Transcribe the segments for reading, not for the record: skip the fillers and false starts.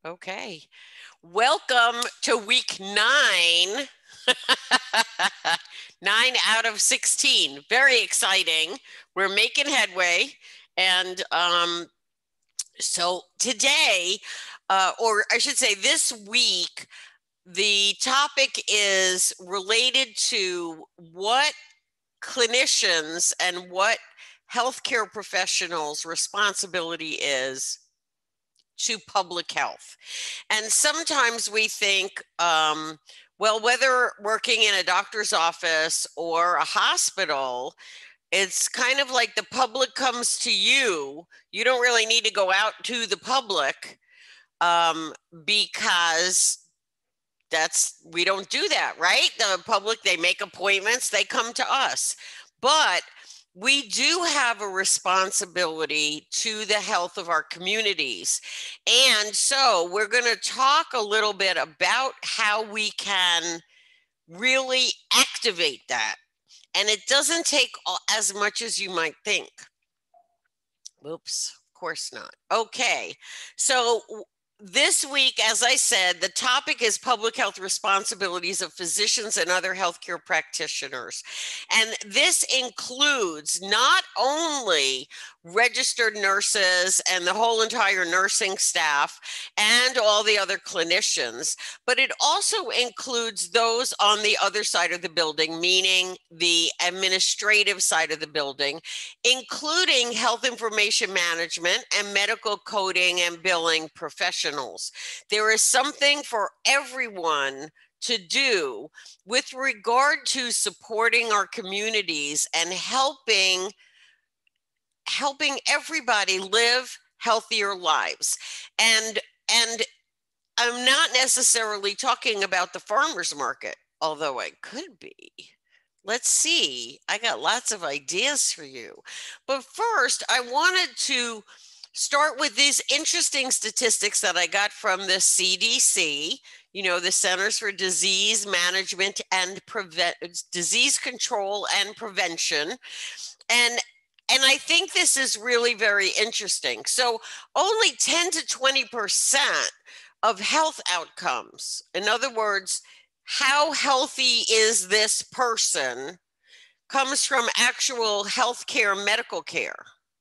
Okay. Welcome to week 9. 9 out of 16. Very exciting. We're making headway. And so today, or I should say this week, the topic is related to what clinicians and what healthcare professionals' responsibility is to public health. And sometimes we think, well, whether working in a doctor's office or a hospital, it's kind of like the public comes to you. You don't really need to go out to the public because we don't do that, right? The public, they make appointments, they come to us. But we do have a responsibility to the health of our communities. And so we're going to talk a little bit about how we can really activate that. And it doesn't take as much as you might think. Oops, of course not. Okay, so this week, as I said, the topic is public health responsibilities of physicians and other healthcare practitioners. And this includes not only registered nurses and the whole entire nursing staff and all the other clinicians, but it also includes those on the other side of the building, meaning the administrative side of the building, including health information management and medical coding and billing professionals. There is something for everyone to do with regard to supporting our communities and helping everybody live healthier lives. And I'm not necessarily talking about the farmers market, although I could be. Let's see. I got lots of ideas for you. But first, I wanted to start with these interesting statistics that I got from the CDC, the Centers for Disease Management and Disease Control and Prevention. And I think this is really very interesting. So only 10 to 20% of health outcomes, in other words, how healthy is this person, comes from actual healthcare, medical care.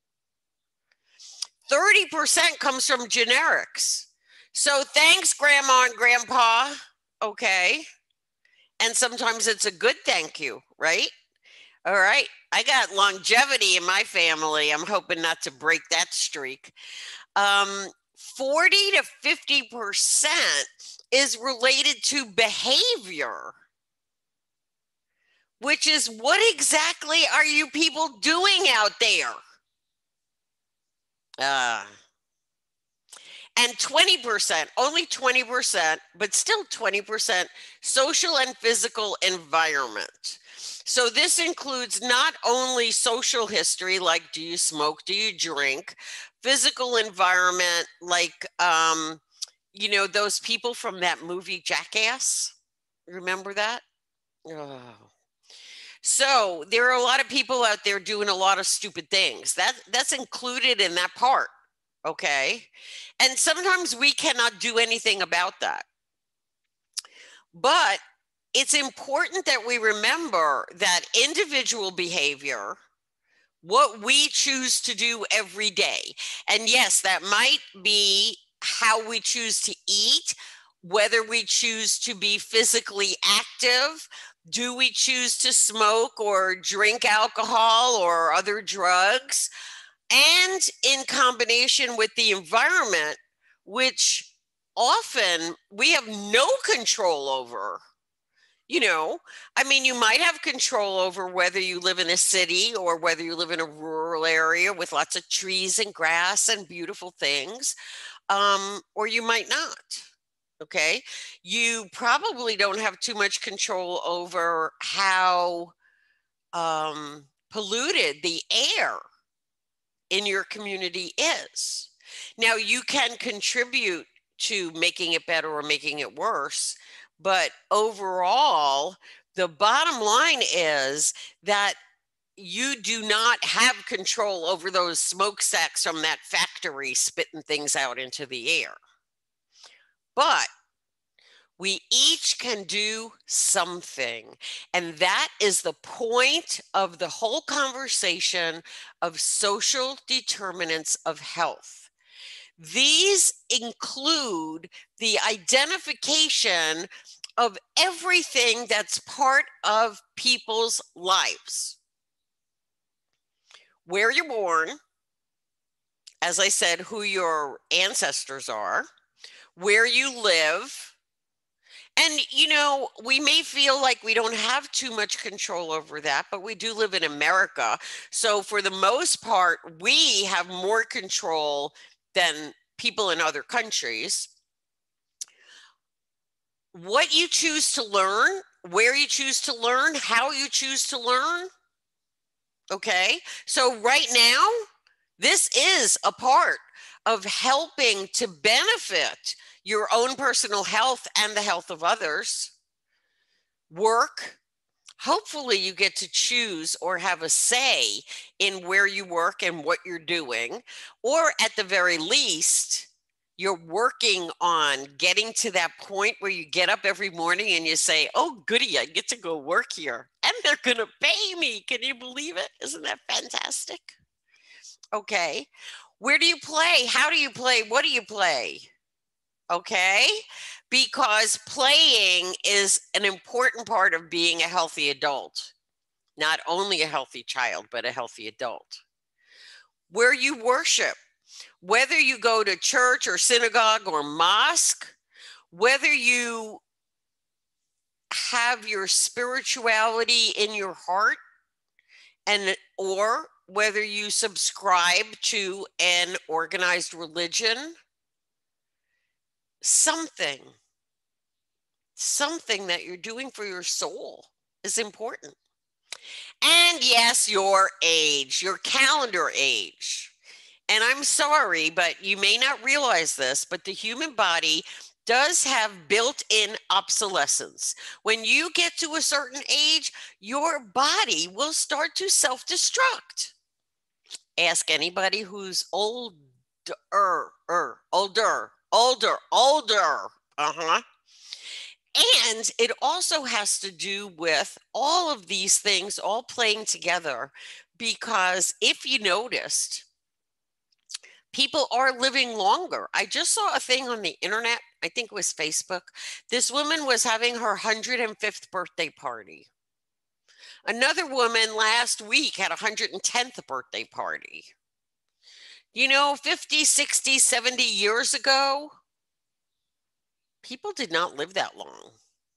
30% comes from generics. So thanks, Grandma and Grandpa. Okay. And sometimes it's a good thank you, right? All right. I got longevity in my family. I'm hoping not to break that streak. 40 to 50% is related to behavior, which is what exactly are you people doing out there? And 20%, only 20%, but still 20%, social and physical environment. So this includes not only social history, like do you smoke, do you drink, physical environment, like, those people from that movie Jackass, remember that? Oh. So there are a lot of people out there doing a lot of stupid things. That's included in that part, okay? And sometimes we cannot do anything about that. But it's important that we remember that individual behavior, what we choose to do every day, and yes, that might be how we choose to eat, whether we choose to be physically active, do we choose to smoke or drink alcohol or other drugs, and in combination with the environment, which often we have no control over. You might have control over whether you live in a city or whether you live in a rural area with lots of trees and grass and beautiful things, or you might not. Okay. You probably don't have too much control over how polluted the air in your community is. Now, you can contribute to making it better or making it worse, but overall, the bottom line is that you do not have control over those smokestacks from that factory spitting things out into the air. but we each can do something. And that is the point of the whole conversation of social determinants of health. These include the identification of everything that's part of people's lives. Where you're born, as I said, who your ancestors are, where you live. And, you know, we may feel like we don't have too much control over that, but we do live in America. So for the most part, we have more control than people in other countries. What you choose to learn, where you choose to learn, how you choose to learn. Okay, so right now, this is a part of helping to benefit your own personal health and the health of others. Work, hopefully you get to choose or have a say in where you work and what you're doing, or at the very least, you're working on getting to that point where you get up every morning and you say, oh, goody, I get to go work here and they're going to pay me. Can you believe it? Isn't that fantastic? Okay. Where do you play? How do you play? What do you play? Okay. Because playing is an important part of being a healthy adult, not only a healthy child, but a healthy adult. Where you worship, whether you go to church or synagogue or mosque, whether you have your spirituality in your heart, and or whether you subscribe to an organized religion, something that you're doing for your soul is important. And yes, your age, your calendar age. And I'm sorry, but you may not realize this, but the human body does have built-in obsolescence. When you get to a certain age, your body will start to self-destruct. Ask anybody who's older. And it also has to do with all of these things all playing together, because if you noticed, people are living longer. I just saw a thing on the internet, I think it was Facebook. This woman was having her 105th birthday party. Another woman last week had a 110th birthday party. You know, 50, 60, 70 years ago, people did not live that long.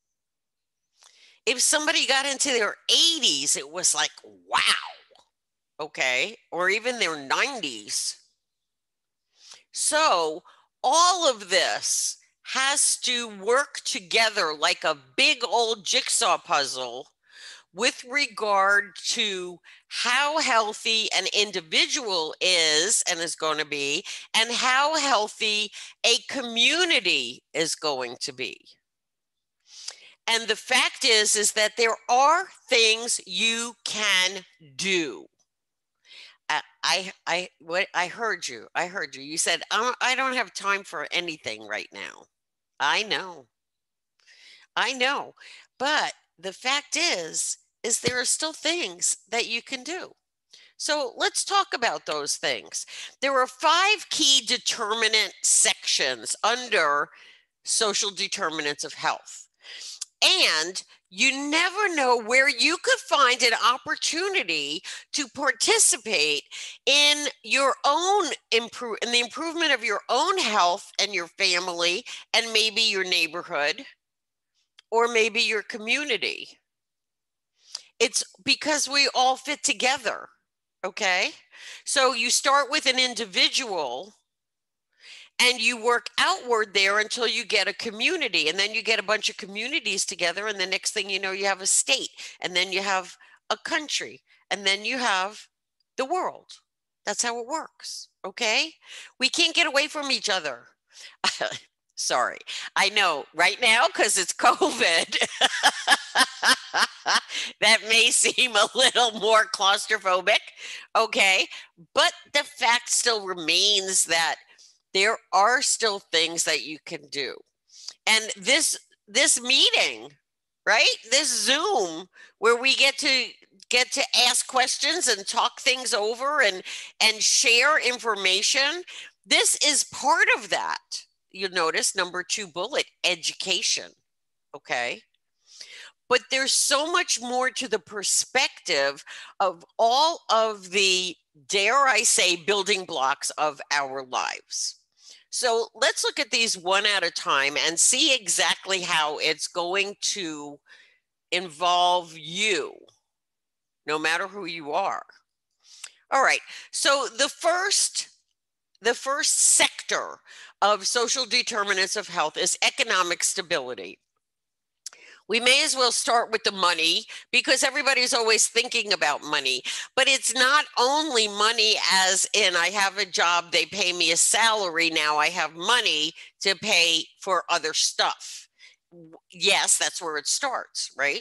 If somebody got into their 80s, it was like, wow. Okay. Or even their 90s. So all of this has to work together like a big old jigsaw puzzle with regard to how healthy an individual is and is going to be, and how healthy a community is going to be. And the fact is that there are things you can do. I heard you. I heard you. You said, I don't have time for anything right now. I know. But the fact is there are still things that you can do. So let's talk about those things. There are 5 key determinant sections under social determinants of health. And you never know where you could find an opportunity to participate in your own in the improvement of your own health and your family, and maybe your neighborhood, or maybe your community. It's because we all fit together. Okay. So you start with an individual and you work outward there until you get a community, and then you get a bunch of communities together, and the next thing you know, you have a state, and then you have a country, and then you have the world. That's how it works. Okay. We can't get away from each other. Sorry. I know right now, because it's COVID, that may seem a little more claustrophobic. Okay. But the fact still remains that there are still things that you can do. And this meeting, right? This Zoom where we get to ask questions and talk things over and share information. This is part of that. You'll notice number 2 bullet, education. Okay. But there's so much more to the perspective of all of the, dare I say, building blocks of our lives. So let's look at these one at a time and see exactly how it's going to involve you, no matter who you are. All right, so the first sector of social determinants of health is economic stability. We may as well start with the money because everybody's always thinking about money, but it's not only money as in I have a job, they pay me a salary, now I have money to pay for other stuff. Yes, that's where it starts, right?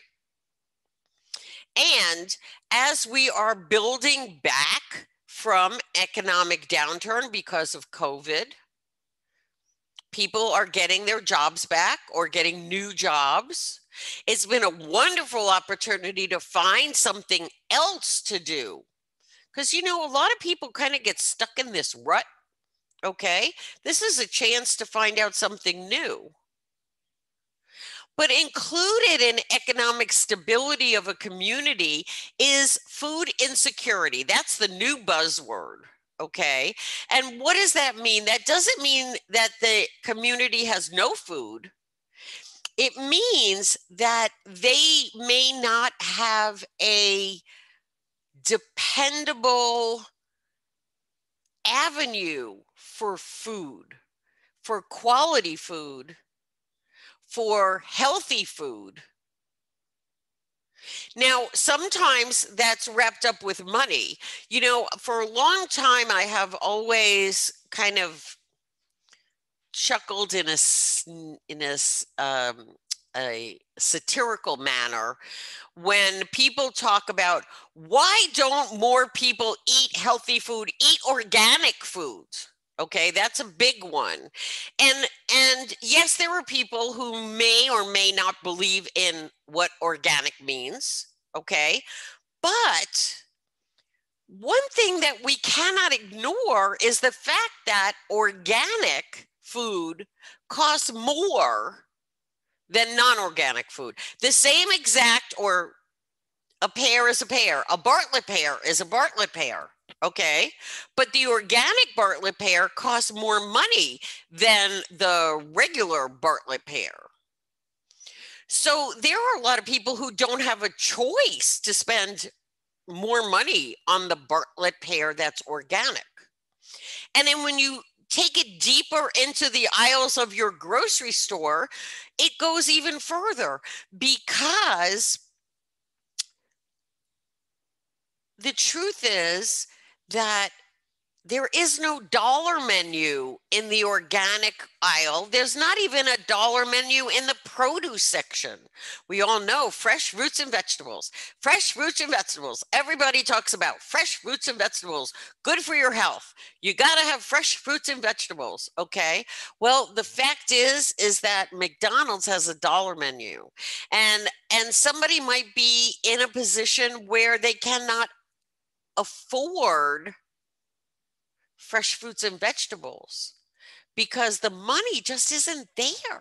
And as we are building back from economic downturn because of COVID, people are getting their jobs back or getting new jobs. It's been a wonderful opportunity to find something else to do. Because, you know, a lot of people kind of get stuck in this rut, okay? This is a chance to find out something new. But included in economic stability of a community is food insecurity. That's the new buzzword. Okay. And what does that mean? That doesn't mean that the community has no food. It means that they may not have a dependable avenue for food, for quality food, for healthy food. Now, sometimes that's wrapped up with money. You know, for a long time, I have always kind of chuckled in a satirical manner when people talk about why don't more people eat healthy food, eat organic foods. Okay, that's a big one. And yes, there are people who may or may not believe in what organic means. Okay, but one thing that we cannot ignore is the fact that organic food costs more than non-organic food. The same exact, or a pear is a pear, a Bartlett pear is a Bartlett pear, okay? But the organic Bartlett pear costs more money than the regular Bartlett pear. So there are a lot of people who don't have a choice to spend more money on the Bartlett pear that's organic. And then when you take it deeper into the aisles of your grocery store, it goes even further, because the truth is that there is no dollar menu in the organic aisle. There's not even a dollar menu in the produce section. We all know fresh fruits and vegetables. Fresh fruits and vegetables. Everybody talks about fresh fruits and vegetables. Good for your health. You got to have fresh fruits and vegetables, okay? Well, the fact is that McDonald's has a dollar menu. And somebody might be in a position where they cannot afford fresh fruits and vegetables because the money just isn't there.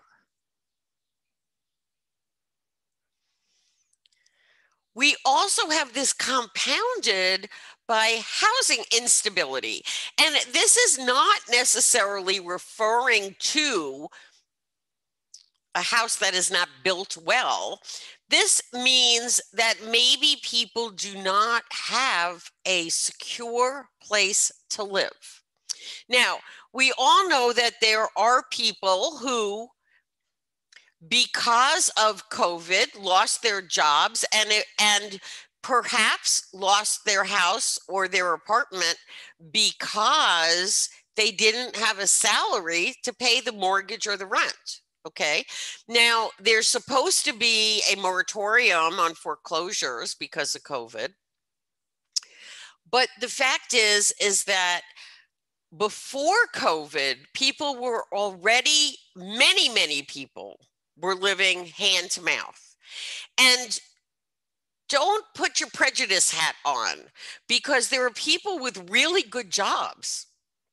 We also have this compounded by housing instability. And this is not necessarily referring to a house that is not built well. This means that maybe people do not have a secure place to live. Now, we all know that there are people who, because of COVID, lost their jobs and perhaps lost their house or their apartment because they didn't have a salary to pay the mortgage or the rent. Okay. Now, there's supposed to be a moratorium on foreclosures because of COVID. But the fact is that before COVID, people were already, many people were living hand to mouth. And don't put your prejudice hat on, because there are people with really good jobs,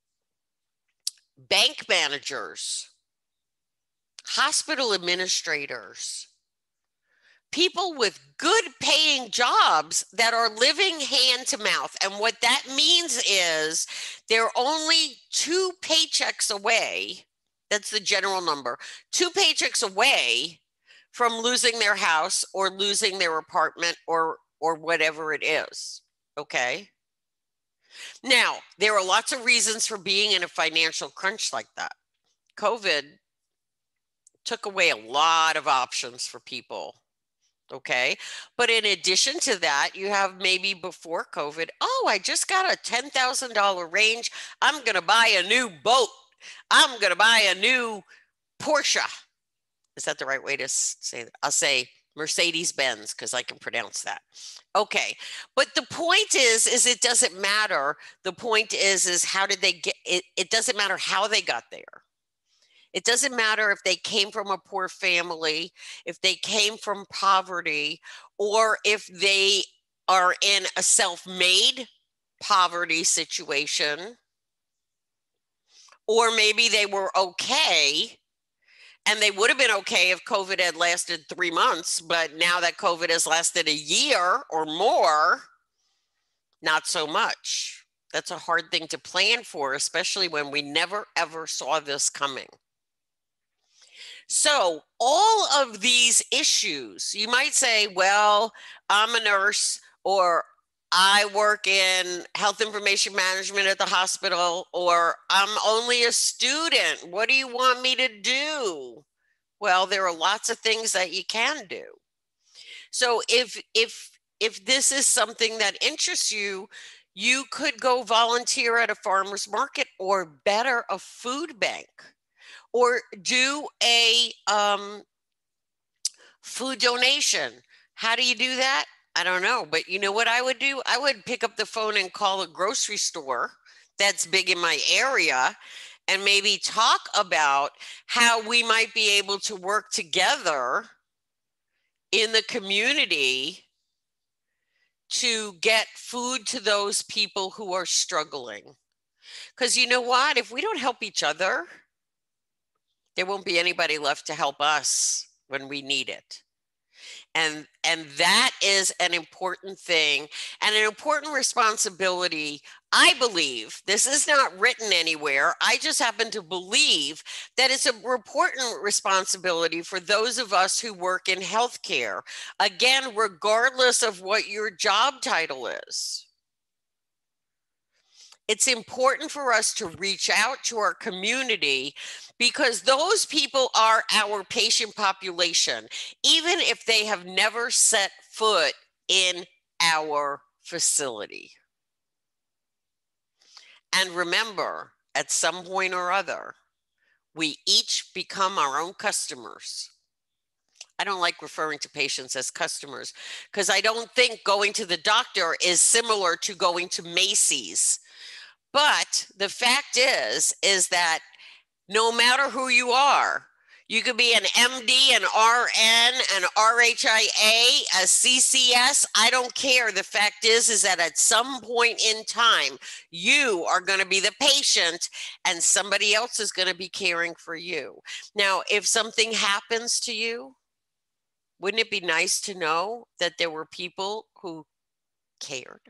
bank managers, hospital administrators, people with good paying jobs that are living hand to mouth. And what that means is they're only 2 paychecks away. That's the general number. 2 paychecks away from losing their house or losing their apartment or whatever it is. Okay. Now, there are lots of reasons for being in a financial crunch like that. COVID took away a lot of options for people. Okay. But in addition to that, you have maybe before COVID, oh, I just got a $10,000 range. I'm going to buy a new boat. I'm going to buy a new Porsche. Is that the right way to say that? I'll say Mercedes-Benz because I can pronounce that. Okay. But the point is it doesn't matter. The point is how did they get it? It doesn't matter how they got there. It doesn't matter if they came from a poor family, if they came from poverty, or if they are in a self-made poverty situation, or maybe they were okay, and they would have been okay if COVID had lasted 3 months, but now that COVID has lasted a year or more, not so much. That's a hard thing to plan for, especially when we never, ever saw this coming. So all of these issues, you might say, well, I'm a nurse, or I work in health information management at the hospital, or I'm only a student. What do you want me to do? Well, there are lots of things that you can do. So if this is something that interests you, you could go volunteer at a farmer's market, or better, a food bank, or do a food donation. How do you do that? I don't know. But you know what I would do? I would pick up the phone and call a grocery store that's big in my area and maybe talk about how we might be able to work together in the community to get food to those people who are struggling. Because you know what? If we don't help each other, there won't be anybody left to help us when we need it. And that is an important thing and an important responsibility. I believe, this is not written anywhere, I just happen to believe that it's an important responsibility for those of us who work in healthcare. Again, regardless of what your job title is. It's important for us to reach out to our community, because those people are our patient population, even if they have never set foot in our facility. And remember, at some point or other, we each become our own customers. I don't like referring to patients as customers, because I don't think going to the doctor is similar to going to Macy's. But the fact is that no matter who you are, you could be an MD, an RN, an RHIA, a CCS. I don't care. The fact is that at some point in time, you are going to be the patient and somebody else is going to be caring for you. Now, if something happens to you, wouldn't it be nice to know that there were people who cared?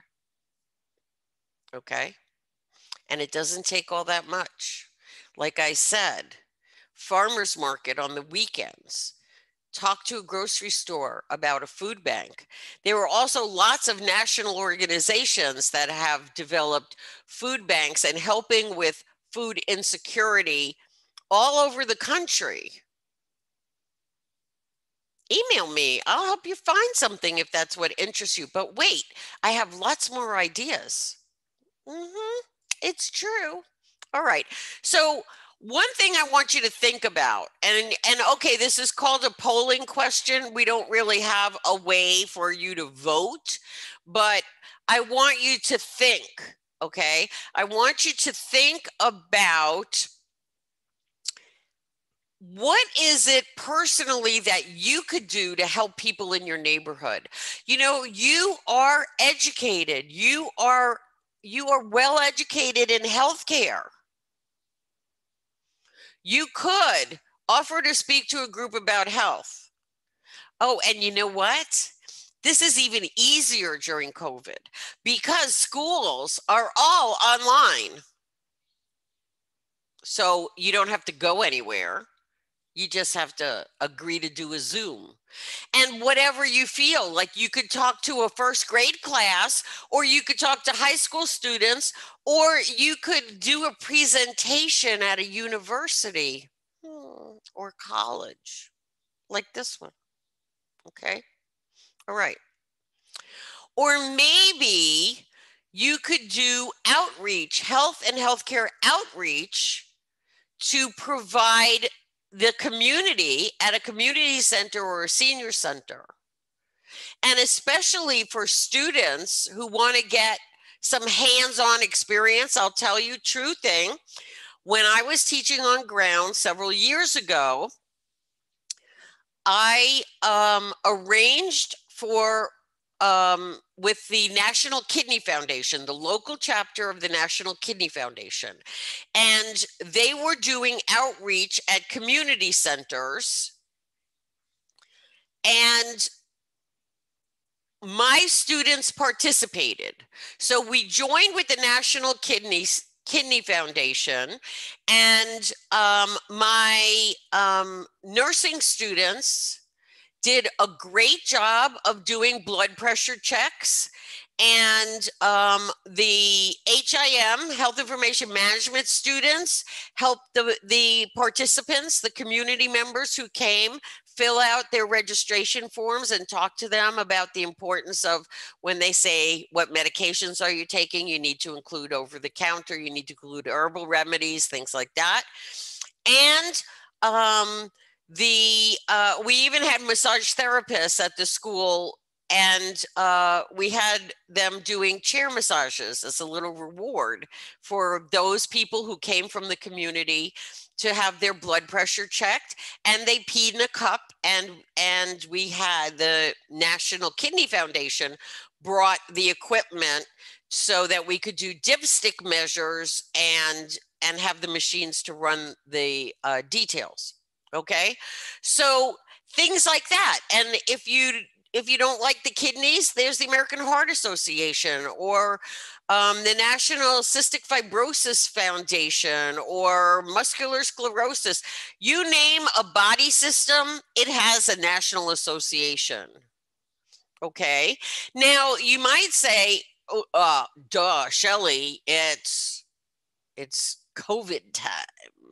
Okay. And it doesn't take all that much. Like I said, farmer's market on the weekends, talk to a grocery store about a food bank. There are also lots of national organizations that have developed food banks and helping with food insecurity all over the country. Email me. I'll help you find something if that's what interests you. But wait, I have lots more ideas. It's true. All right. So one thing I want you to think about, and okay, this is called a polling question. We don't really have a way for you to vote, but I want you to think, okay? I want you to think about what is it personally that you could do to help people in your neighborhood? You know, you are educated. You are well educated in healthcare. You could offer to speak to a group about health. Oh, and you know what? This is even easier during COVID because schools are all online. So you don't have to go anywhere. You just have to agree to do a Zoom. And whatever you feel, like you could talk to a first grade class, or you could talk to high school students, or you could do a presentation at a university or college like this one. Okay. All right. Or maybe you could do outreach, health and healthcare outreach to provide the community at a community center or a senior center. And especially for students who want to get some hands-on experience, I'll tell you true thing. When I was teaching on ground several years ago, I arranged for with the National Kidney Foundation, the local chapter of the National Kidney Foundation. And they were doing outreach at community centers. And my students participated. So we joined with the National Kidney Foundation, and my nursing students did a great job of doing blood pressure checks, and the HIM, Health Information Management students, helped the participants, the community members who came, fill out their registration forms and talk to them about the importance of when they say, what medications are you taking? You need to include over the counter, you need to include herbal remedies, things like that. And we even had massage therapists at the school, and we had them doing chair massages as a little reward for those people who came from the community to have their blood pressure checked. And they peed in a cup, and we had the National Kidney Foundation brought the equipment so that we could do dipstick measures and have the machines to run the details. Okay, so things like that. And if you don't like the kidneys, there's the American Heart Association, or the National Cystic Fibrosis Foundation, or muscular sclerosis. You name a body system, it has a national association. Okay, now you might say, oh, duh, Shelley, it's COVID time.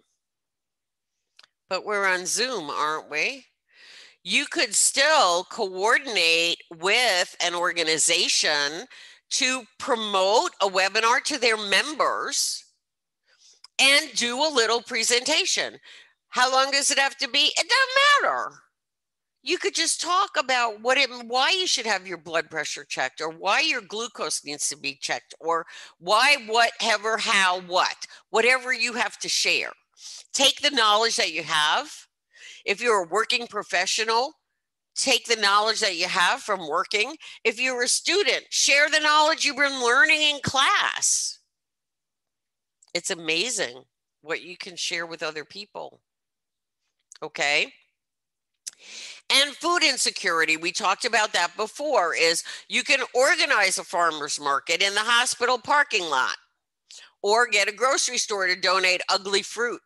But we're on Zoom, aren't we? You could still coordinate with an organization to promote a webinar to their members and do a little presentation. How long does it have to be? It doesn't matter. You could just talk about why you should have your blood pressure checked, or why your glucose needs to be checked, or why, whatever, how, whatever you have to share. Take the knowledge that you have. If you're a working professional, take the knowledge that you have from working. If you're a student, share the knowledge you've been learning in class. It's amazing what you can share with other people. Okay. And food insecurity, we talked about that before, is you can organize a farmer's market in the hospital parking lot, or get a grocery store to donate ugly fruit.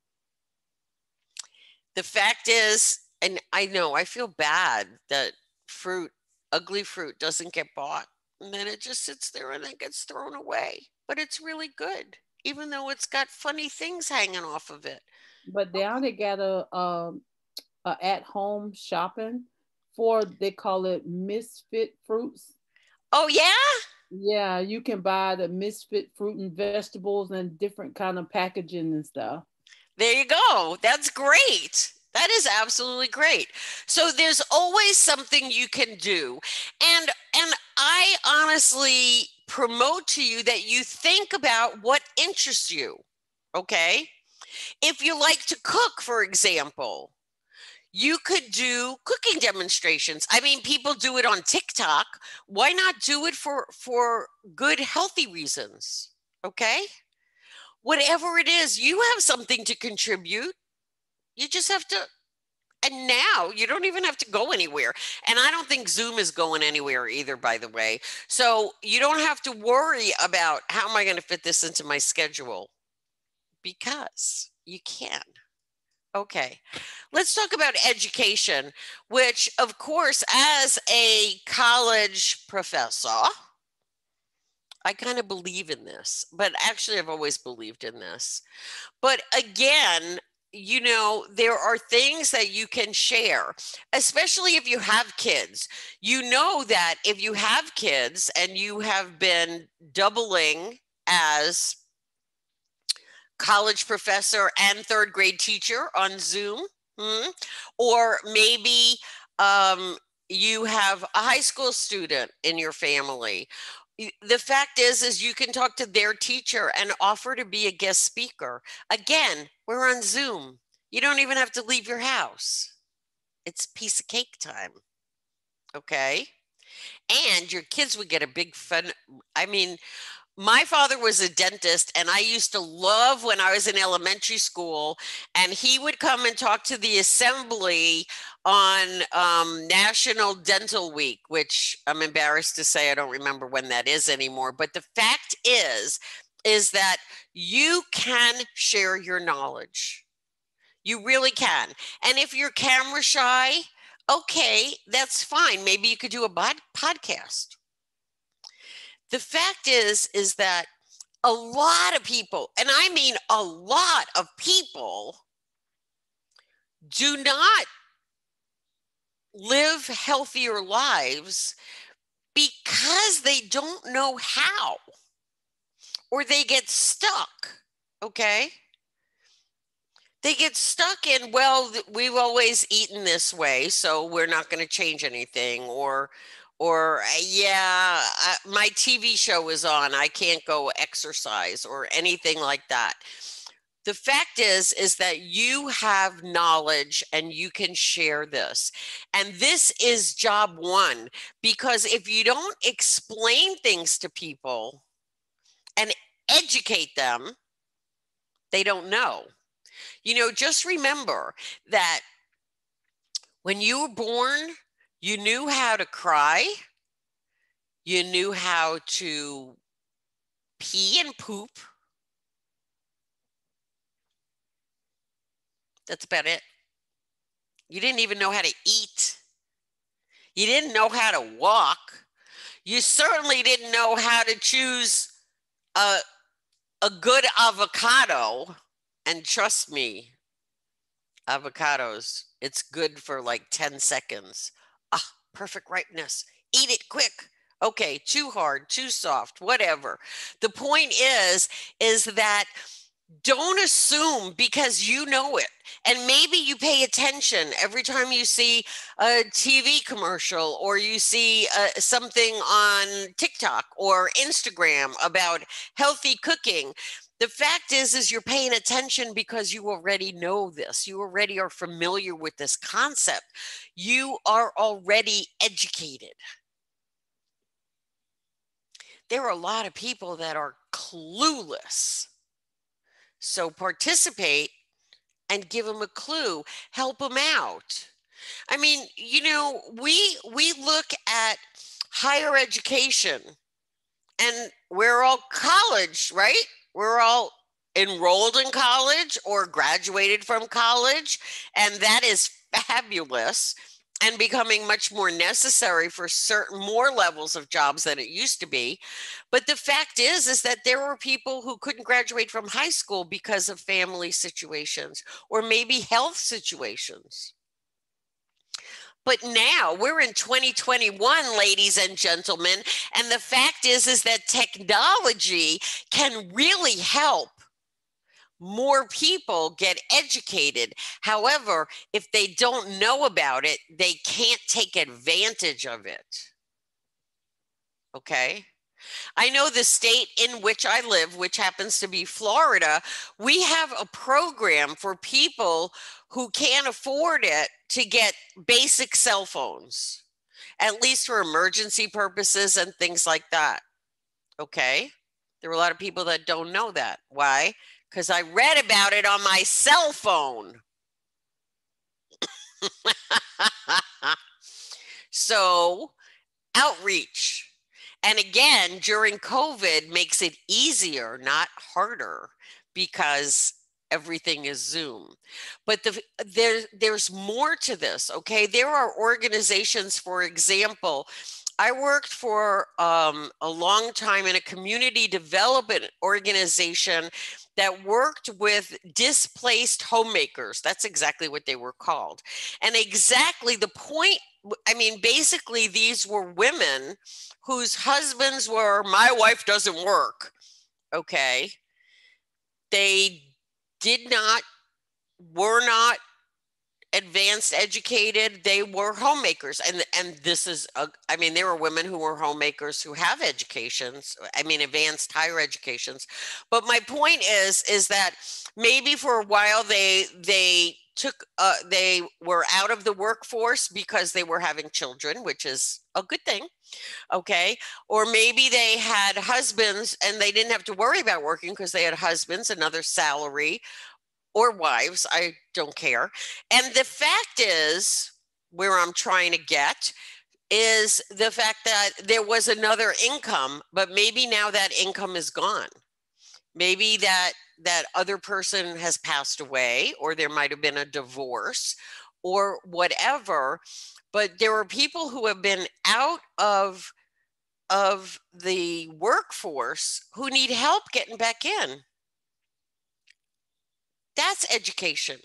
The fact is, and I know, I feel bad that ugly fruit doesn't get bought, and then it just sits there and then gets thrown away. But it's really good, even though it's got funny things hanging off of it. But now they got a at-home shopping they call it misfit fruits. Oh yeah? Yeah, you can buy the misfit fruit and vegetables and different kind of packaging and stuff. There you go. That's great. That is absolutely great. So there's always something you can do. And I honestly promote to you that you think about what interests you. Okay? If you like to cook, for example, you could do cooking demonstrations. I mean, people do it on TikTok. Why not do it for good, healthy reasons? Okay? Whatever it is, you have something to contribute. You just have to, and now you don't even have to go anywhere. And I don't think Zoom is going anywhere either, by the way. So you don't have to worry about how am I going to fit this into my schedule, because you can. Okay, let's talk about education, which, of course, as a college professor, I kind of believe in this, but actually, I've always believed in this. But again, you know, there are things that you can share, especially if you have kids. You know that if you have kids and you have been doubling as college professor and third grade teacher on Zoom, or maybe you have a high school student in your family. The fact is you can talk to their teacher and offer to be a guest speaker. Again, we're on Zoom. You don't even have to leave your house. It's piece of cake time. Okay. And your kids would get a big fun. I mean, my father was a dentist, and I used to love when I was in elementary school, and he would come and talk to the assembly on National Dental Week, which I'm embarrassed to say I don't remember when that is anymore. But the fact is that you can share your knowledge. You really can. And if you're camera shy, okay, that's fine. Maybe you could do a podcast. The fact is that a lot of people, and I mean a lot of people, do not live healthier lives because they don't know how, or they get stuck. Okay? They get stuck in, well, we've always eaten this way, so we're not going to change anything, or yeah, my TV show is on, I can't go exercise, or anything like that. The fact is that you have knowledge and you can share this. And this is job one, because if you don't explain things to people and educate them, they don't know. You know, just remember that when you were born, you knew how to cry, you knew how to pee and poop. That's about it. You didn't even know how to eat. You didn't know how to walk. You certainly didn't know how to choose a good avocado. And trust me, avocados, it's good for like 10 seconds. Ah, perfect ripeness. Eat it quick. Okay, too hard, too soft, whatever. The point is that don't assume because you know it. And maybe you pay attention every time you see a TV commercial, or you see something on TikTok or Instagram about healthy cooking. The fact is you're paying attention because you already know this. You already are familiar with this concept. You are already educated. There are a lot of people that are clueless. So participate and give them a clue, help them out. I mean, you know, we look at higher education, and we're all college, right? We're all enrolled in college or graduated from college, and that is fabulous and becoming much more necessary for certain more levels of jobs than it used to be. But the fact is that there were people who couldn't graduate from high school because of family situations or maybe health situations. But now we're in 2021, ladies and gentlemen, and the fact is that technology can really help more people get educated. However, if they don't know about it, they can't take advantage of it. Okay? I know the state in which I live, which happens to be Florida, we have a program for people who can't afford it to get basic cell phones, at least for emergency purposes and things like that. Okay. There are a lot of people that don't know that. Why? Because I read about it on my cell phone. So, outreach. And again, during COVID makes it easier, not harder, because everything is Zoom. But there's more to this, okay? There are organizations, for example, I worked for a long time in a community development organization that worked with displaced homemakers. That's exactly what they were called. And exactly the point, I mean, basically, these were women whose husbands were, my wife doesn't work. Okay. They were not advanced educated. They were homemakers. And this is, I mean, there were women who were homemakers who have educations, I mean, advanced higher educations. But my point is that maybe for a while they were out of the workforce because they were having children, which is a good thing. Okay. Or maybe they had husbands and they didn't have to worry about working because they had husbands, another salary, or wives. I don't care. And the fact is, where I'm trying to get is the fact that there was another income, but maybe now that income is gone. Maybe that other person has passed away, or there might have been a divorce or whatever. But there are people who have been out of the workforce who need help getting back in. That's education.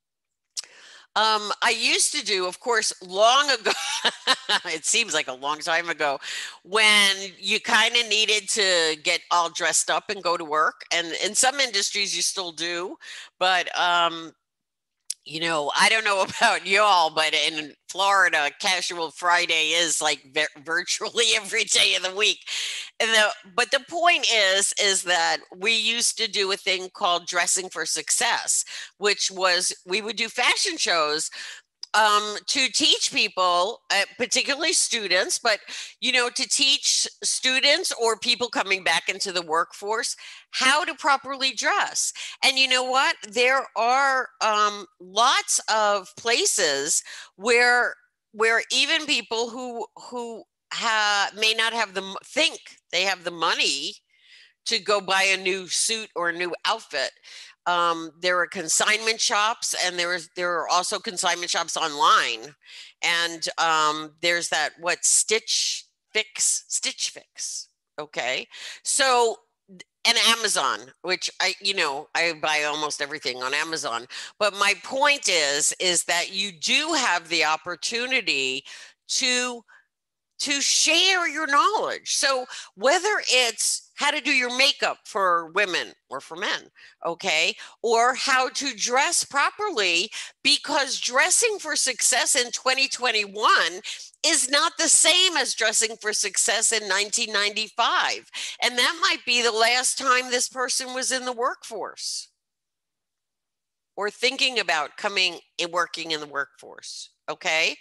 I used to do, of course, long ago, it seems like a long time ago, when you kind of needed to get all dressed up and go to work. And in some industries you still do, but you know, I don't know about y'all, but in Florida, Casual Friday is like virtually every day of the week. But the point is that we used to do a thing called Dressing for Success, which was we would do fashion shows to teach people, particularly students, but you know, to teach students or people coming back into the workforce how to properly dress. And you know what? There are lots of places where even people who may not have think they have the money to go buy a new suit or a new outfit. There are consignment shops, and there are also consignment shops online. And there's that Stitch Fix. Okay, so and Amazon, which I buy almost everything on Amazon. But my point is that you do have the opportunity to share your knowledge. So whether it's how to do your makeup for women or for men, okay, or how to dress properly, because dressing for success in 2021 is not the same as dressing for success in 1995. And that might be the last time this person was in the workforce or thinking about coming and working in the workforce, okay?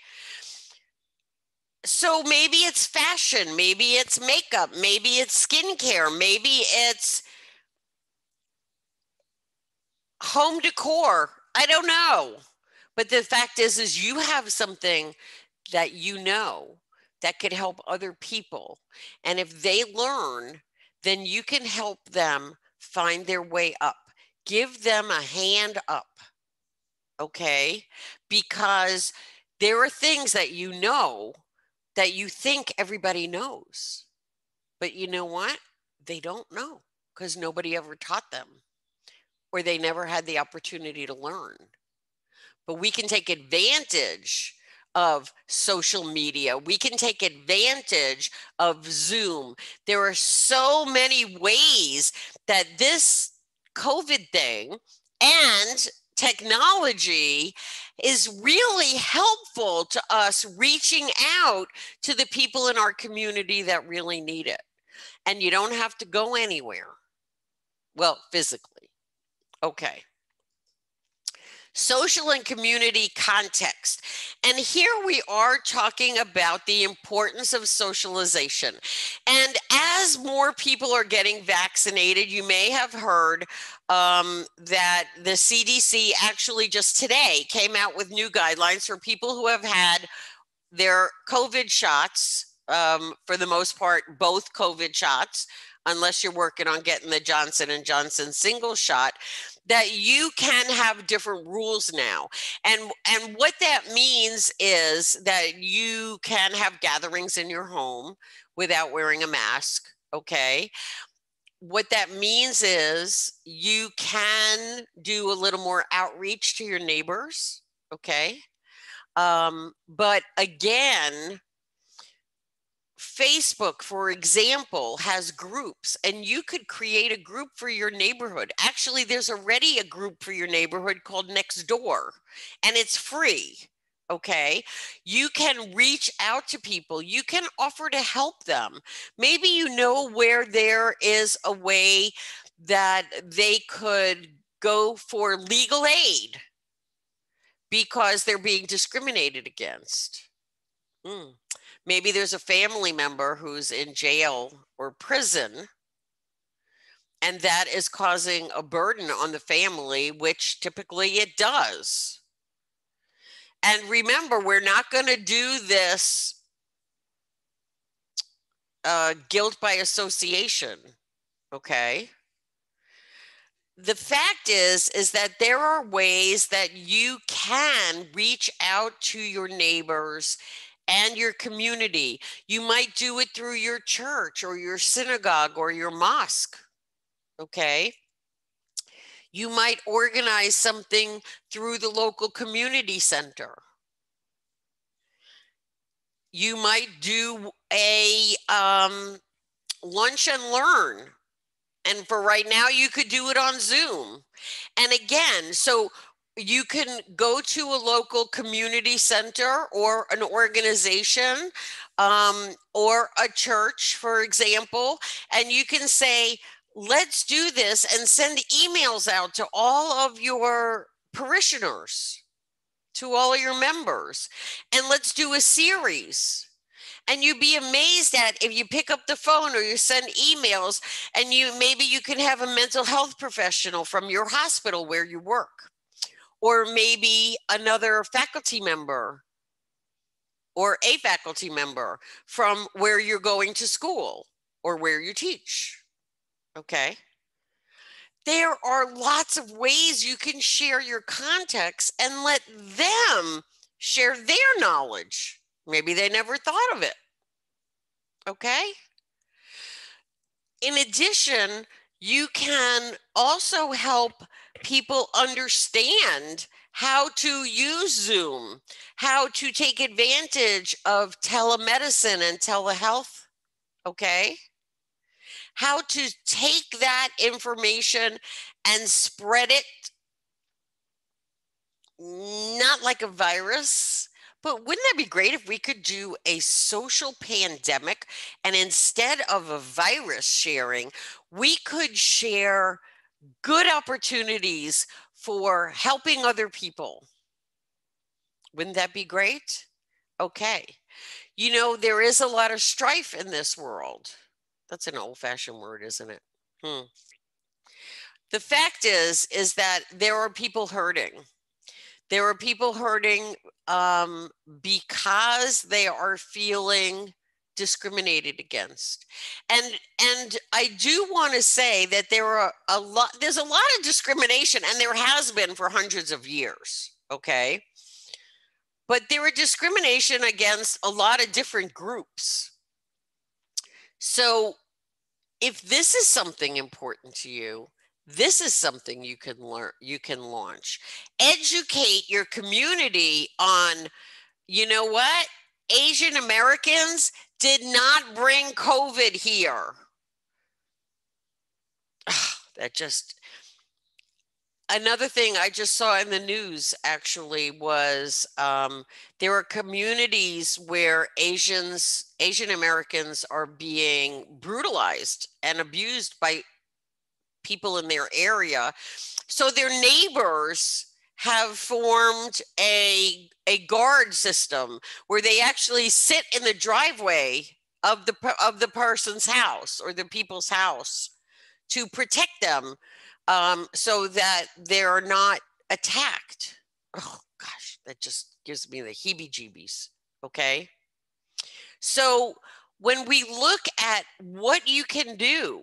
So maybe it's fashion, maybe it's makeup, maybe it's skincare, maybe it's home decor. I don't know. But the fact is you have something that you know that could help other people. And if they learn, then you can help them find their way up. Give them a hand up. Okay? Because there are things that you know that you think everybody knows. But you know what? They don't know because nobody ever taught them, or they never had the opportunity to learn. But we can take advantage of social media. We can take advantage of Zoom. There are so many ways that this COVID thing and technology is really helpful to us reaching out to the people in our community that really need it. and you don't have to go anywhere. Well, physically. Okay. Social and community context. And here we are talking about the importance of socialization. And as more people are getting vaccinated, you may have heard that the CDC actually just today came out with new guidelines for people who have had their COVID shots, for the most part, both COVID shots, unless you're working on getting the Johnson & Johnson single shot, that you can have different rules now. And what that means is that you can have gatherings in your home without wearing a mask, okay? What that means is you can do a little more outreach to your neighbors, okay? But again, Facebook, for example, has groups, and you could create a group for your neighborhood. Actually, there's already a group for your neighborhood called Nextdoor, and it's free. Okay, you can reach out to people. You can offer to help them. Maybe you know where there is a way that they could go for legal aid because they're being discriminated against. Maybe there's a family member who's in jail or prison, and that is causing a burden on the family, which typically it does. And remember, we're not going to do this guilt by association, okay? The fact is that there are ways that you can reach out to your neighbors and your community. You might do it through your church or your synagogue or your mosque, okay? You might organize something through the local community center. You might do a lunch and learn. And for right now, you could do it on Zoom. And again, so you can go to a local community center or an organization or a church, for example, and you can say, let's do this, and send emails out to all of your parishioners, to all of your members, and let's do a series. And you'd be amazed at if you pick up the phone or you send emails, and maybe you can have a mental health professional from your hospital where you work, or maybe another faculty member or a faculty member from where you're going to school or where you teach, okay? There are lots of ways you can share your contacts and let them share their knowledge. Maybe they never thought of it, okay? In addition, you can also help people understand how to use Zoom, how to take advantage of telemedicine and telehealth, okay? How to take that information and spread it, not like a virus, but wouldn't that be great if we could do a social pandemic, and instead of a virus sharing, we could share good opportunities for helping other people? Wouldn't that be great? Okay. You know, there is a lot of strife in this world. That's an old-fashioned word, isn't it? The fact is that there are people hurting. There are people hurting because they are feeling discriminated against. And I do want to say that there's a lot of discrimination, and there has been for hundreds of years, okay? But there are discrimination against a lot of different groups. So if this is something important to you, this is something you can learn, you can launch. Educate your community on, you know what? Asian Americans did not bring COVID here. That just, Another thing I just saw in the news actually was there are communities where Asian Americans are being brutalized and abused by people in their area. So their neighbors have formed a guard system where they actually sit in the driveway of the person's house or the people's house to protect them, so that they're not attacked. Oh gosh, that just gives me the heebie-jeebies. Okay, so when we look at what you can do,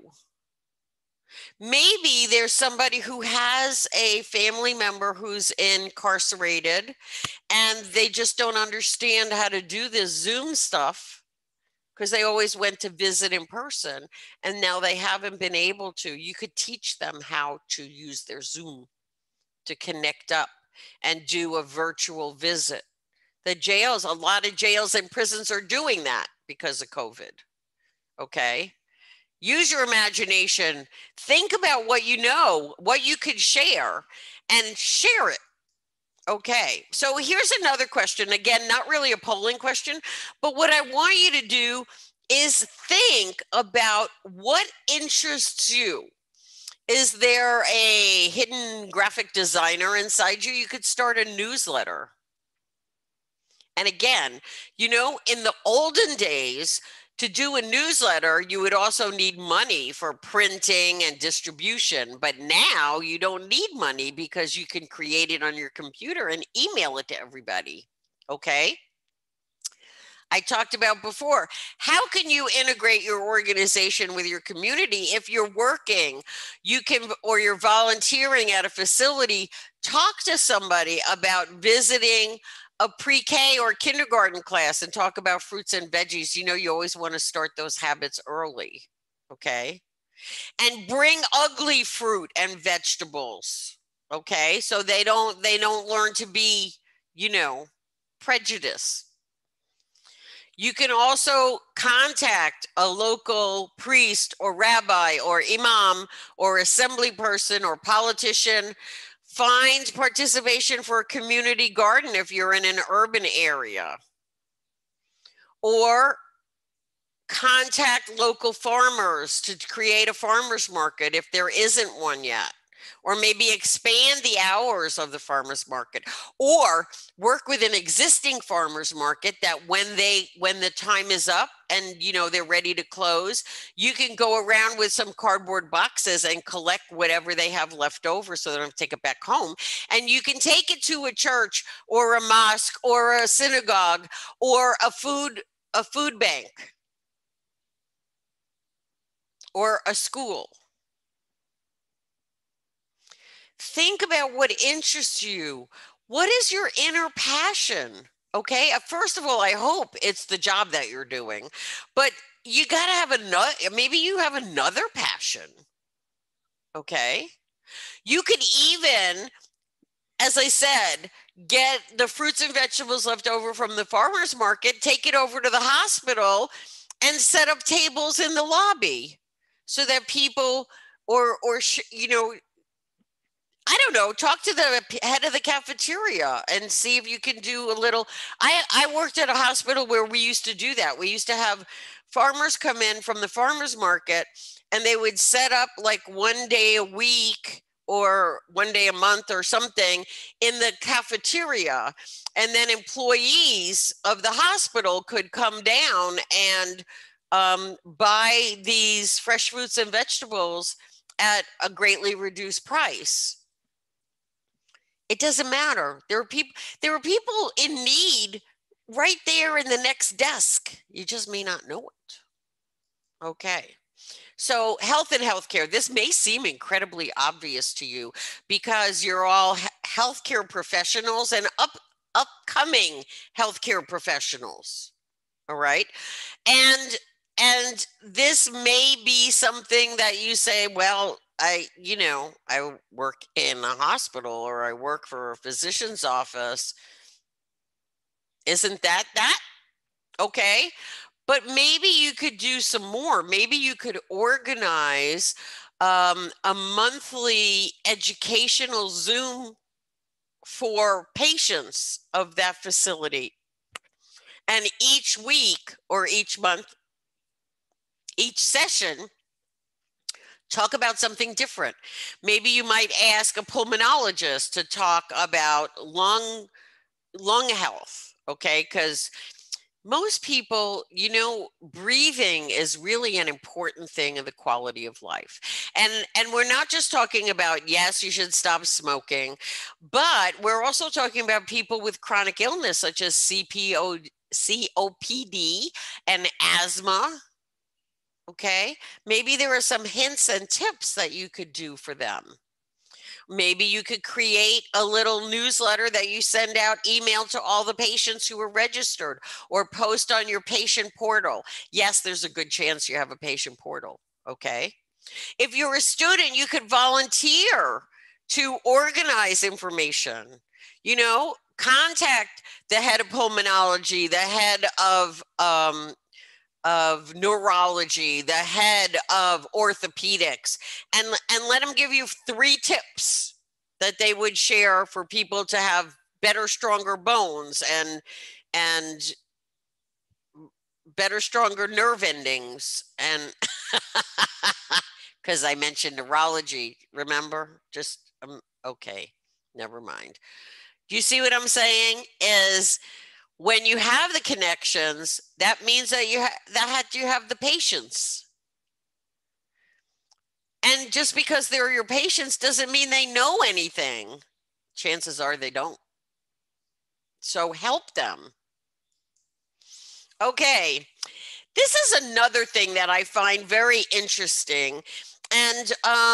maybe there's somebody who has a family member who's incarcerated and they just don't understand how to do this Zoom stuff because they always went to visit in person and now they haven't been able to. You could teach them how to use their Zoom to connect up and do a virtual visit. The jails, a lot of jails and prisons are doing that because of COVID. Okay. Use your imagination. Think about what you know, what you could share, and share it. Okay, so here's another question. Again, not really a polling question, but what I want you to do is think about what interests you. Is there a hidden graphic designer inside you? You could start a newsletter. And again, you know, in the olden days, to do a newsletter, you would also need money for printing and distribution. But now you don't need money because you can create it on your computer and email it to everybody. Okay. I talked about before, how can you integrate your organization with your community? If you're working, you can, or you're volunteering at a facility, talk to somebody about visiting a pre-K or kindergarten class and talk about fruits and veggies. You know, you always want to start those habits early, okay? And bring ugly fruit and vegetables, okay? So they don't learn to be, you know, prejudiced. You can also contact a local priest or rabbi or imam or assembly person or politician. Find participation for a community garden if you're in an urban area. Or contact local farmers to create a farmer's market if there isn't one yet. Or maybe expand the hours of the farmer's market, or work with an existing farmer's market that when the time is up and you know they're ready to close, you can go around with some cardboard boxes and collect whatever they have left over so they don't have to take it back home. And you can take it to a church or a mosque or a synagogue or a food bank or a school. Think about what interests you. What is your inner passion? Okay. First of all, I hope it's the job that you're doing, but you got to have another, maybe you have another passion. Okay. You could even, as I said, get the fruits and vegetables left over from the farmer's market, take it over to the hospital and set up tables in the lobby so that people you know, I don't know, talk to the head of the cafeteria and see if you can do a little. I worked at a hospital where we used to do that. We used to have farmers come in from the farmer's market and they would set up like one day a week or one day a month or something in the cafeteria. And then employees of the hospital could come down and buy these fresh fruits and vegetables at a greatly reduced price. It doesn't matter. There are people in need right there in the next desk. You just may not know it. Okay. So health and healthcare, this may seem incredibly obvious to you because you're all healthcare professionals and upcoming healthcare professionals. All right. And this may be something that you say, well, I work in a hospital or I work for a physician's office. Isn't that? Okay. But maybe you could do some more. Maybe you could organize a monthly educational Zoom for patients of that facility. And each week or each month, each session, talk about something different. Maybe you might ask a pulmonologist to talk about lung health, okay? Because most people, you know, breathing is really an important thing in the quality of life. And we're not just talking about, yes, you should stop smoking, but we're also talking about people with chronic illness such as COPD and asthma. Okay, maybe there are some hints and tips that you could do for them. Maybe you could create a little newsletter that you send out email to all the patients who are registered, or post on your patient portal. Yes, there's a good chance you have a patient portal. Okay. If you're a student, you could volunteer to organize information. You know, contact the head of pulmonology, the head of neurology, the head of orthopedics, and let them give you 3 tips that they would share for people to have better, stronger bones and better, stronger nerve endings. And because I mentioned neurology, remember? Just okay, never mind. Do you see what I'm saying? Is when you have the connections, that means that you have the patience. And just because they're your patients doesn't mean they know anything. Chances are they don't. So help them. Okay, this is another thing that I find very interesting, and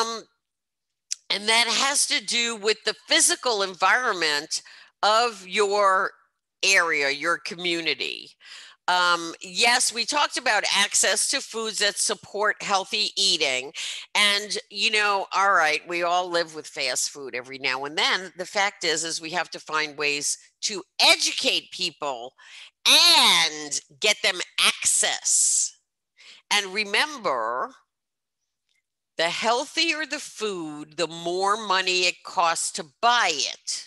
that has to do with the physical environment of your area, your community. Yes, we talked about access to foods that support healthy eating. And, you know, all right, we all live with fast food every now and then. The fact is we have to find ways to educate people and get them access. And remember, the healthier the food, the more money it costs to buy it.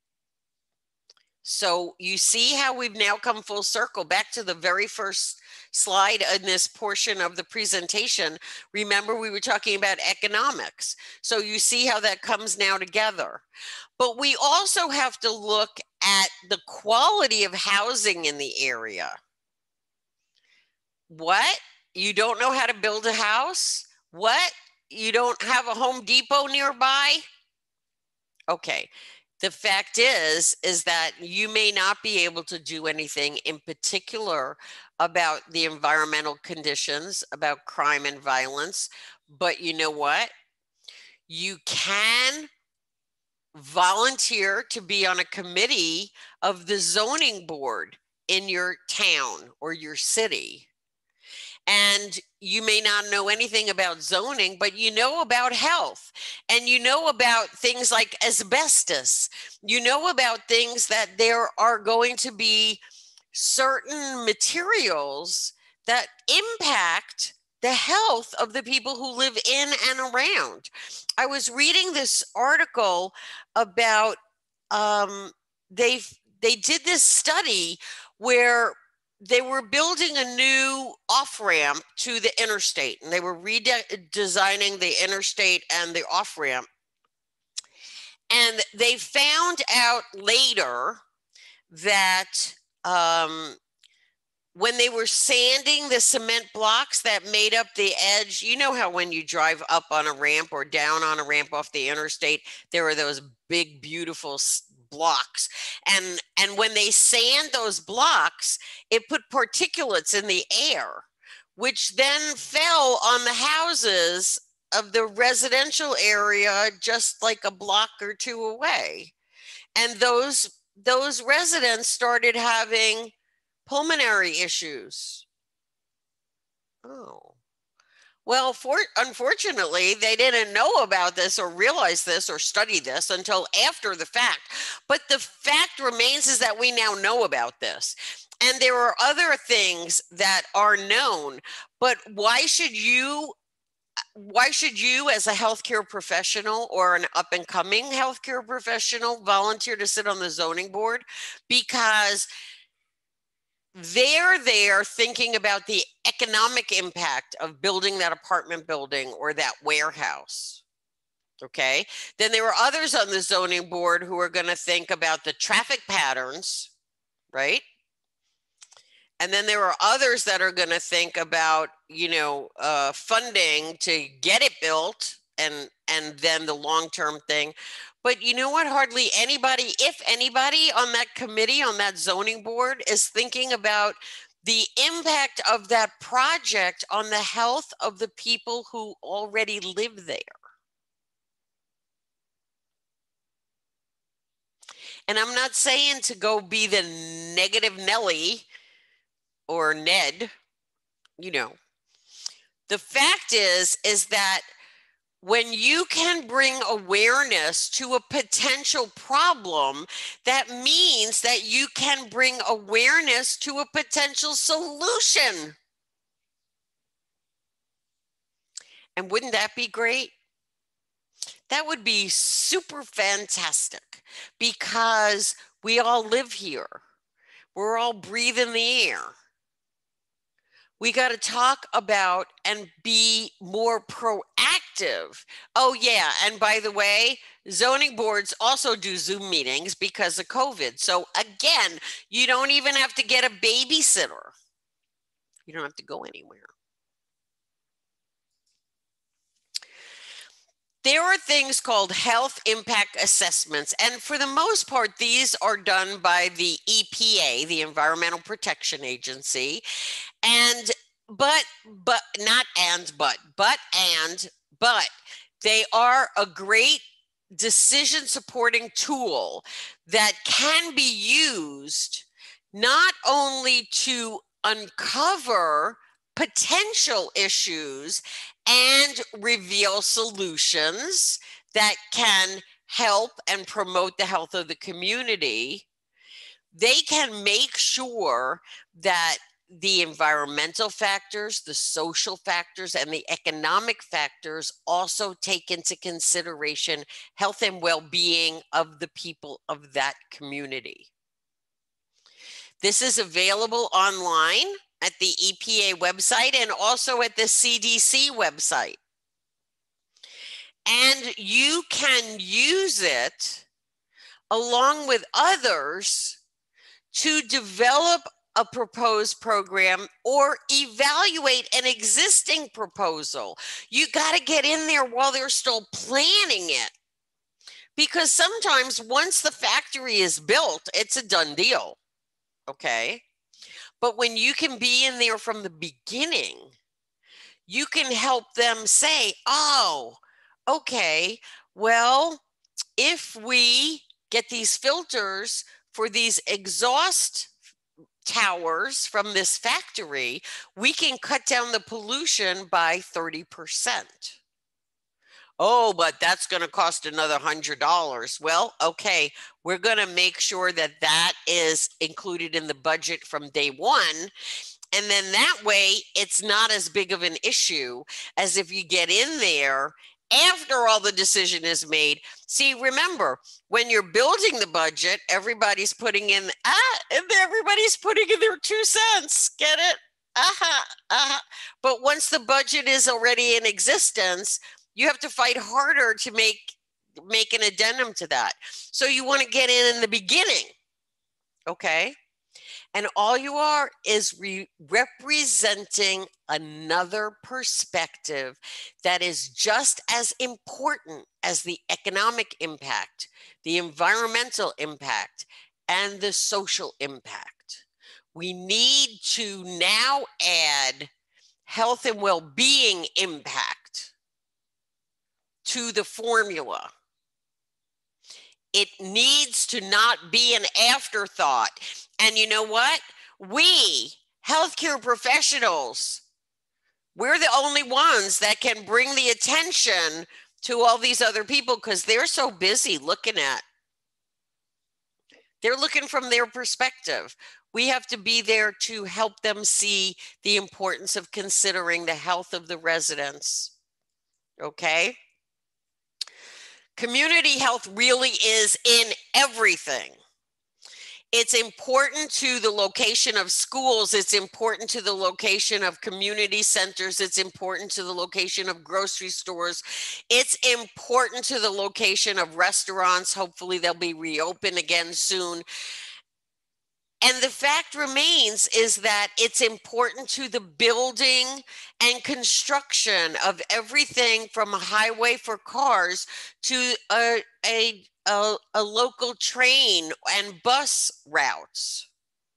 So you see how we've now come full circle back to the very first slide in this portion of the presentation. Remember, we were talking about economics. So you see how that comes now together. But we also have to look at the quality of housing in the area. What? You don't know how to build a house? What? You don't have a Home Depot nearby? Okay. The fact is that you may not be able to do anything in particular about the environmental conditions, about crime and violence, but you know what? You can volunteer to be on a committee of the zoning board in your town or your city. And you may not know anything about zoning, but you know about health, and you know about things like asbestos. You know about things that there are going to be certain materials that impact the health of the people who live in and around. I was reading this article about they did this study where they were building a new off-ramp to the interstate, and they were redesigning the interstate and the off-ramp. And they found out later that when they were sanding the cement blocks that made up the edge, you know how when you drive up on a ramp or down on a ramp off the interstate, there are those big, beautiful blocks. And when they sand those blocks, it put particulates in the air, which then fell on the houses of the residential area just like a block or 2 away. And those residents started having pulmonary issues. Oh. Well, unfortunately, they didn't know about this or realize this or study this until after the fact. But the fact remains is that we now know about this. And there are other things that are known. But why should you why should you, as a healthcare professional or an up and coming healthcare professional, volunteer to sit on the zoning board? Because they're there thinking about the economic impact of building that apartment building or that warehouse. Okay. Then there are others on the zoning board who are going to think about the traffic patterns, right? And then there are others that are going to think about, funding to get it built, and then the long-term thing. But you know what? Hardly anybody, if anybody on that committee, on that zoning board, is thinking about the impact of that project on the health of the people who already live there. And I'm not saying to go be the negative Nelly or Ned, The fact is that when you can bring awareness to a potential problem, that means that you can bring awareness to a potential solution. And wouldn't that be great? That would be super fantastic, because we all live here. We're all breathing the air. We got to talk about and be more proactive. Oh, yeah. And by the way, zoning boards also do Zoom meetings because of COVID. So again, you don't even have to get a babysitter. You don't have to go anywhere. There are things called health impact assessments, and for the most part, these are done by the EPA, the Environmental Protection Agency, but they are a great decision supporting tool that can be used not only to uncover potential issues and reveal solutions that can help and promote the health of the community. They can make sure that the environmental factors, the social factors, and the economic factors also take into consideration health and well-being of the people of that community. This is available online at the EPA website and also at the CDC website. And you can use it along with others to develop a proposed program or evaluate an existing proposal. You got to get in there while they're still planning it, because sometimes once the factory is built, it's a done deal. Okay. But when you can be in there from the beginning, you can help them say, oh, okay, well, if we get these filters for these exhaust towers from this factory, we can cut down the pollution by 30%. Oh, but that's going to cost another $100. Well, okay, we're going to make sure that that is included in the budget from day one. And then that way, it's not as big of an issue as if you get in there after all the decision is made. See, remember, when you're building the budget, everybody's putting in, everybody's putting in their 2 cents. Get it? But once the budget is already in existence, you have to fight harder to make an addendum to that. So you want to get in the beginning, okay? And all you are is representing another perspective that is just as important as the economic impact, the environmental impact, and the social impact. We need to now add health and well-being impact to the formula. It needs to not be an afterthought. And you know what? We, healthcare professionals, we're the only ones that can bring the attention to all these other people, because they're so busy they're looking from their perspective. We have to be there to help them see the importance of considering the health of the residents. Okay. Community health really is in everything. It's important to the location of schools. It's important to the location of community centers. It's important to the location of grocery stores. It's important to the location of restaurants. Hopefully they'll be reopened again soon. And the fact remains is that it's important to the building and construction of everything from a highway for cars to a local train and bus routes.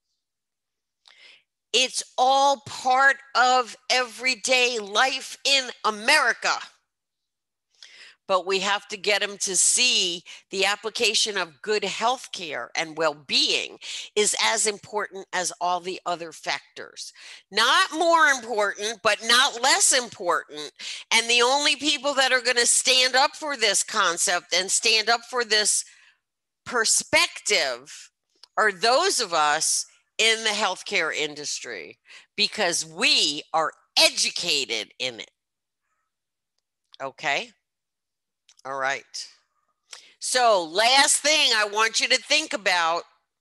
It's all part of everyday life in America. But we have to get them to see the application of good health care and well-being is as important as all the other factors. Not more important, but not less important. And the only people that are going to stand up for this concept and stand up for this perspective are those of us in the healthcare industry, because we are educated in it. Okay? All right. So last thing I want you to think about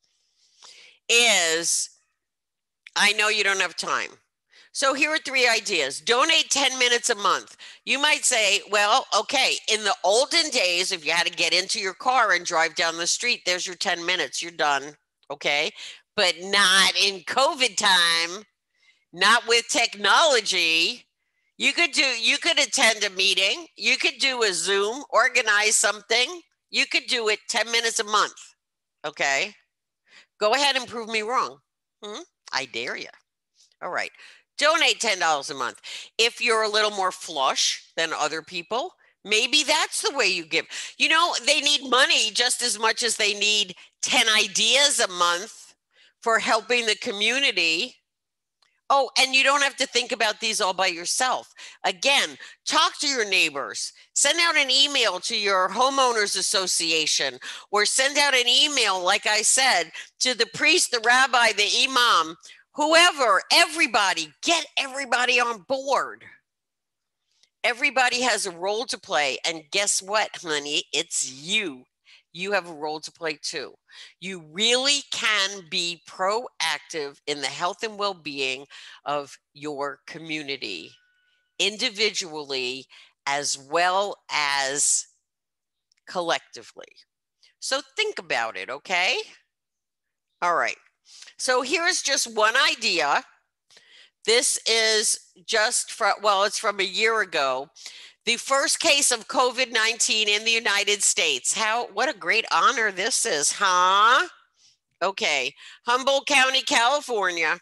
is, I know you don't have time. So here are 3 ideas. Donate 10 minutes a month. You might say, well, okay, in the olden days, if you had to get into your car and drive down the street, there's your 10 minutes, you're done. Okay. But not in COVID time, not with technology. You could attend a meeting, you could do a Zoom, organize something, you could do it 10 minutes a month. Okay. Go ahead and prove me wrong. I dare you. All right. Donate $10 a month. If you're a little more flush than other people, maybe that's the way you give. You know, they need money just as much as they need 10 ideas a month for helping the community. Oh, and you don't have to think about these all by yourself. Again, talk to your neighbors. Send out an email to your homeowners association, or send out an email, like I said, to the priest, the rabbi, the imam, whoever, everybody. Get everybody on board. Everybody has a role to play. And guess what, honey? It's you. You have a role to play too. You really can be proactive in the health and well-being of your community, individually as well as collectively. So think about it, okay? All right. So here's just one idea. This is just from, well, it's from a year ago. The first case of COVID-19 in the United States. What a great honor this is, huh? Okay, Humboldt County, California.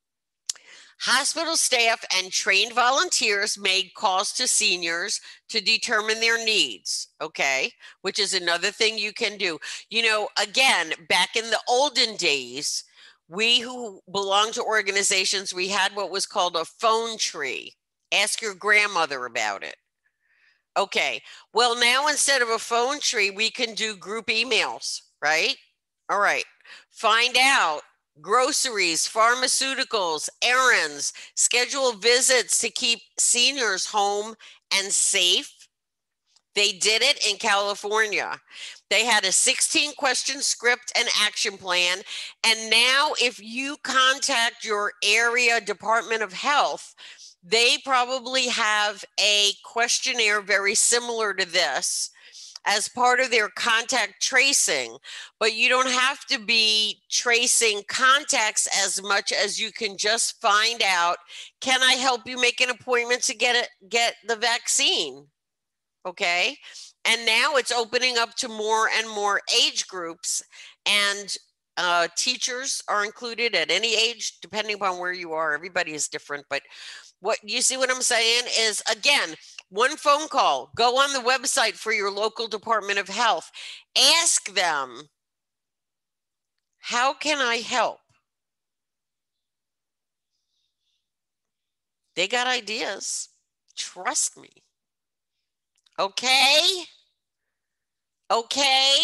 Hospital staff and trained volunteers made calls to seniors to determine their needs, okay, which is another thing you can do. You know, again, back in the olden days, we who belong to organizations, we had what was called a phone tree. Ask your grandmother about it. Okay, well, now instead of a phone tree, we can do group emails, right? All right, find out groceries, pharmaceuticals, errands, schedule visits to keep seniors home and safe. They did it in California. They had a 16-question script and action plan. And now if you contact your area Department of Health, they probably have a questionnaire very similar to this as part of their contact tracing, but you don't have to be tracing contacts as much as you can just find out, can I help you make an appointment to get the vaccine? Okay. And now it's opening up to more and more age groups, and teachers are included at any age, depending upon where you are. Everybody is different, but what you see what I'm saying is, again, one phone call, go on the website for your local Department of Health, ask them, how can I help? They got ideas. Trust me. Okay? Okay?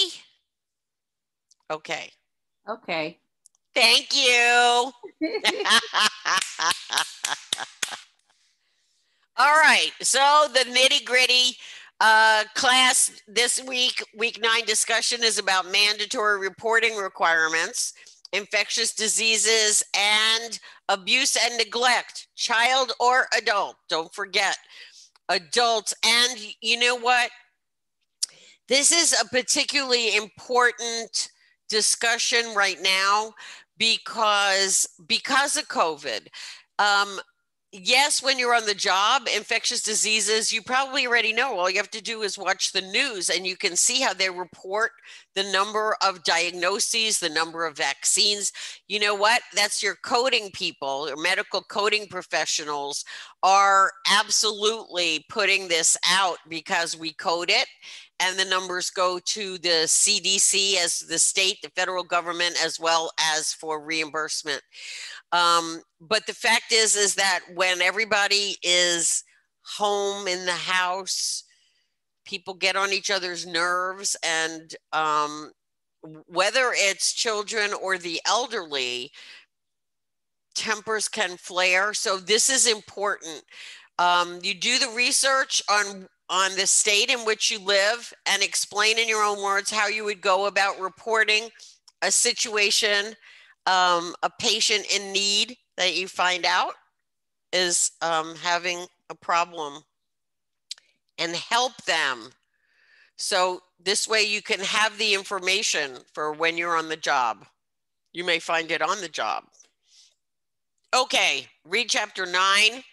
Okay. Okay. Thank you. All right. So the nitty gritty class this week, week 9 discussion is about mandatory reporting requirements, infectious diseases, and abuse and neglect, child or adult. Don't forget, adults. And you know what? This is a particularly important discussion right now because of COVID. Yes, when you're on the job, infectious diseases, you probably already know. All you have to do is watch the news and you can see how they report the number of diagnoses, the number of vaccines. You know what? That's your coding people, your medical coding professionals are absolutely putting this out because we code it. And the numbers go to the CDC as the state, the federal government, as well as for reimbursement. But the fact is that when everybody is home in the house, people get on each other's nerves, and whether it's children or the elderly, tempers can flare. So this is important. You do the research on the state in which you live and explain in your own words how you would go about reporting a situation, a patient in need that you find out is having a problem, and help them. So this way you can have the information for when you're on the job. You may find it on the job. Okay, read chapter 9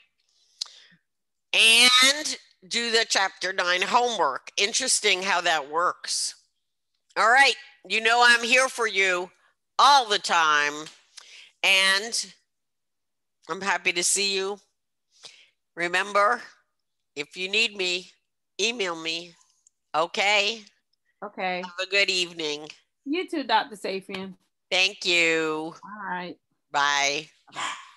and do the chapter 9 homework. Interesting how that works. All right, you know I'm here for you all the time, and I'm happy to see you. Remember, if you need me, email me. Okay? Okay. Have a good evening. You too, Dr. Safian. Thank you. All right. Bye. Bye.